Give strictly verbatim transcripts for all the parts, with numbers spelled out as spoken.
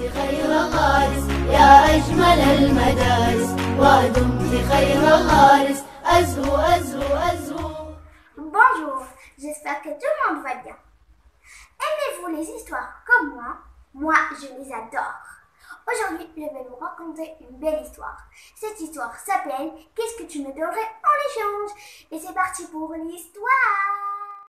خير غارس يا أجمل المدارس ودمت خير غارس أزهو أزهو أزهو. Bonjour, j'espère que tout le monde va bien. Aimez-vous les histoires comme moi? Moi, je les adore. Aujourd'hui, je vais vous raconter une belle histoire. Cette histoire s'appelle « Qu'est-ce que tu me donnerais en échange ?» Et c'est parti pour l'histoire.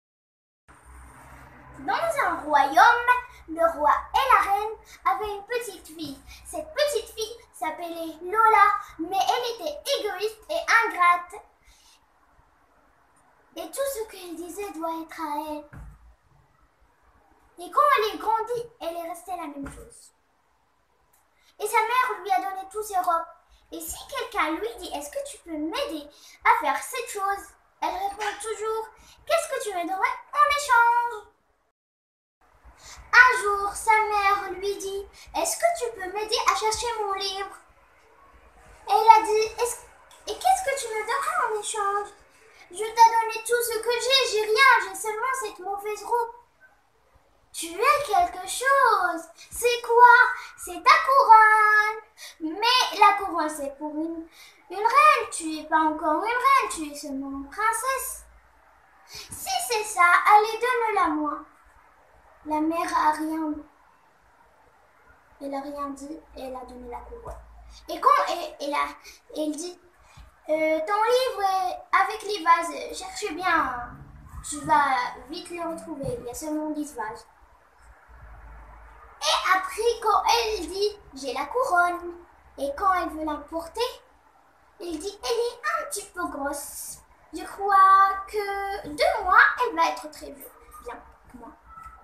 Dans un royaume, le roi et la reine avaient une petite fille. Cette petite fille s'appelait Lola, mais elle était égoïste et ingrate. Et tout ce qu'elle disait doit être à elle. Et quand elle est grandie, elle est restée la même chose. Et sa mère lui a donné tous ses robes. Et si quelqu'un lui dit « Est-ce que tu peux m'aider à faire cette chose ?» elle répond toujours « Qu'est-ce que tu me donnerais en échange ?» Un jour, sa mère lui dit « Est-ce que tu peux m'aider à chercher mon livre ?» Elle a dit Est-ce... « Et qu'est-ce que tu me donnerais en échange ?» Je t'ai donné tout ce que j'ai, j'ai rien, j'ai seulement cette mauvaise robe. Tu as quelque chose. C'est quoi? C'est ta couronne. Mais la couronne, c'est pour une, une reine. Tu n'es pas encore une reine, tu es seulement une princesse. Si c'est ça, allez, donne-la moi. La mère a rien dit. Elle a rien dit et elle a donné la couronne. Et quand elle, elle, a, elle dit euh, ton livre est avec les vases, cherche bien. Tu vas vite les retrouver. Il y a seulement dix vases. Et après, quand elle dit « j'ai la couronne » et quand elle veut l'emporter, elle dit « elle est un petit peu grosse. Je crois que de moi, elle va être très bien pour moi. »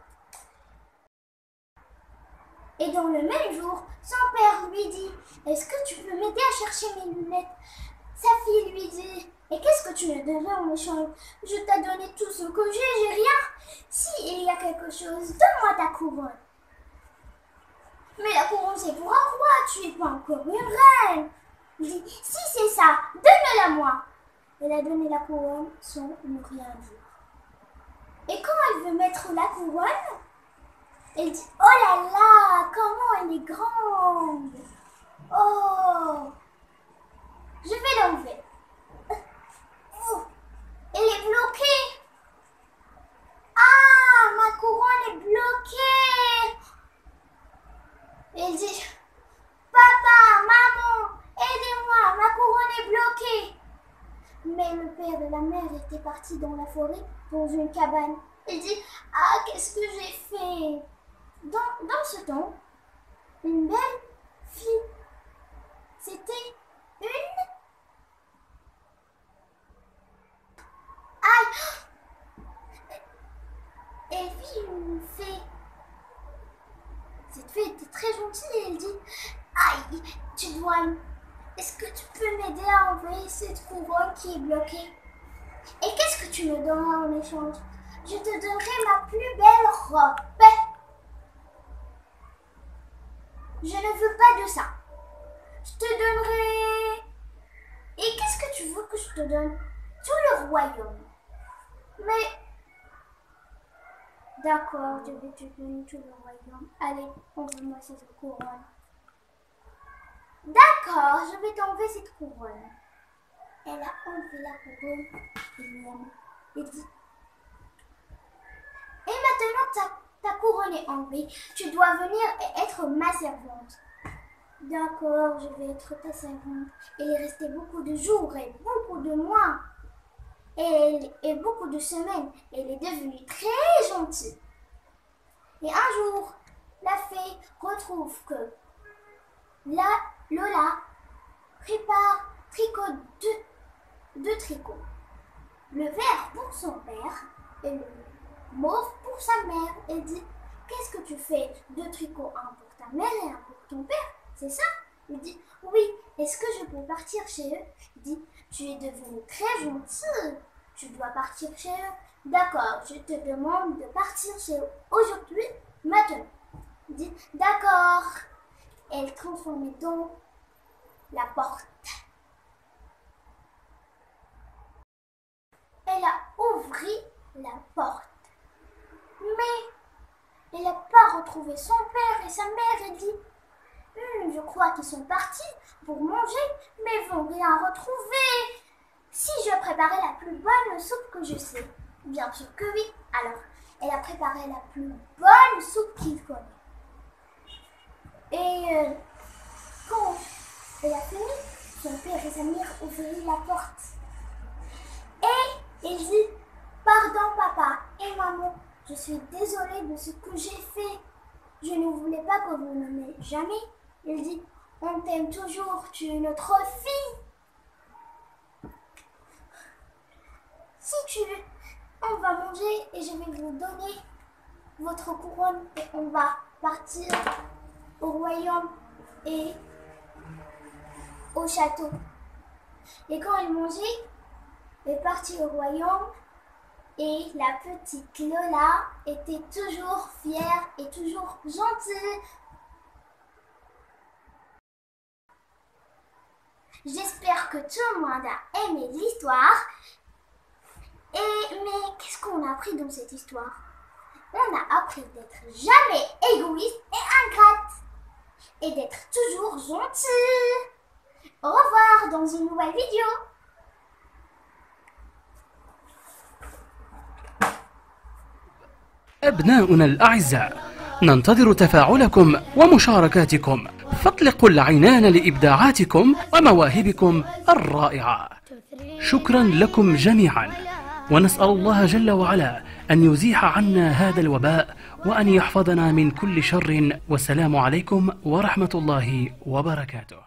Et dans le même jour, son père lui dit « est-ce que tu peux m'aider à chercher mes lunettes ?» Sa fille lui dit « et qu'est-ce que tu me donnerais en échange? Je t'ai donné tout ce que j'ai, j'ai rien. Si il y a quelque chose, donne-moi ta couronne. » Mais la couronne, c'est pour un roi, tu n'es pas encore une reine. Il dit, si c'est ça, donne-la moi. Elle a donné la couronne sans ne rien dire. Et quand elle veut mettre la couronne, elle dit, oh là là, comment elle est grande. Oh, je vais l'enlever. Oh, elle est bloquée. Ah, ma couronne est bloquée. Elle dit « Papa, maman, aidez-moi, ma couronne est bloquée !» Mais le père et la mère étaient partis dans la forêt, dans une cabane. Il dit « Ah, qu'est-ce que j'ai fait ?» dans, dans ce temps, une belle fille, c'était une... Aïe! Elle vit une fée. Cette fée était très gentille et elle dit « Aïe, tu dois... Est-ce que tu peux m'aider à enlever cette couronne qui est bloquée? Et qu'est-ce que tu me donneras en échange? Je te donnerai ma plus belle robe. Je ne veux pas de ça. Je te donnerai... Et qu'est-ce que tu veux que je te donne? Tout le royaume. Mais... D'accord, je vais te donner tout le royaume. Allez, enlève-moi cette couronne. D'accord, je vais t'enlever cette couronne. Elle a enlevé la couronne et lui a mis. Elle dit, et maintenant ta, ta couronne est enlevée. Tu dois venir et être ma servante. D'accord, je vais être ta servante. Elle est restée beaucoup de jours et beaucoup de mois. Et, et beaucoup de semaines, elle est devenue très gentille. Et un jour, la fée retrouve que la Lola prépare tricot deux, deux tricots. Le vert pour son père et le mauve pour sa mère. Elle dit, qu'est-ce que tu fais? Deux tricots, un pour ta mère et un pour ton père, c'est ça? Il dit, oui, est-ce que je peux partir chez eux? Il dit, tu es devenue très gentille, tu dois partir chez eux. D'accord, je te demande de partir chez eux aujourd'hui, maintenant. Il dit, d'accord. Elle transformait donc la porte. Elle a ouvert la porte. Mais elle n'a pas retrouvé son père et sa mère. Elle dit, Hum, je crois qu'ils sont partis pour manger, mais vont rien retrouver. Si je préparais la plus bonne soupe que je sais. Bien sûr que oui. Alors, elle a préparé la plus bonne soupe qu'il connaît. Et euh, quand elle a fini, son père et sa mère ouvrirent la porte. Et il dit, pardon papa et maman, je suis désolée de ce que j'ai fait. Je ne voulais pas que vous m'aimiez jamais. Il dit, on t'aime toujours, tu es notre fille. Si tu veux, on va manger et je vais vous donner votre couronne et on va partir au royaume et au château. Et quand il mangeait, il est parti au royaume et la petite Lola était toujours fière et toujours gentille. J'espère que tout le monde a aimé l'histoire. Et mais qu'est-ce qu'on a appris dans cette histoire? On a appris d'être jamais égoïste et ingrate. Et d'être toujours gentil. Au revoir dans une nouvelle vidéo. أبناؤنا الأعزاء، ننتظر تفاعلكم ومشاركاتكم، فاطلقوا العنان لإبداعاتكم ومواهبكم الرائعة. شكرا لكم جميعا، ونسأل الله جل وعلا أن يزيح عنا هذا الوباء وأن يحفظنا من كل شر، والسلام عليكم ورحمة الله وبركاته.